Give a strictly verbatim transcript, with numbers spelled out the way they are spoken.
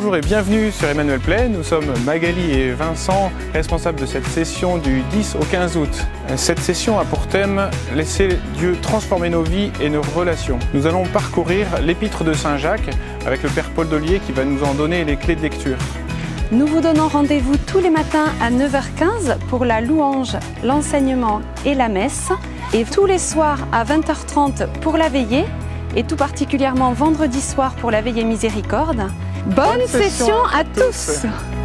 Bonjour et bienvenue sur Emmanuel Play. Nous sommes Magali et Vincent, responsables de cette session du dix au quinze août. Cette session a pour thème « Laisser Dieu transformer nos vies et nos relations ». Nous allons parcourir l'épître de Saint Jacques avec le Père Paul Dollier qui va nous en donner les clés de lecture. Nous vous donnons rendez-vous tous les matins à neuf heures quinze pour la louange, l'enseignement et la messe, et tous les soirs à vingt heures trente pour la veillée, et tout particulièrement vendredi soir pour la veillée miséricorde. Bonne, Bonne session, session à tous.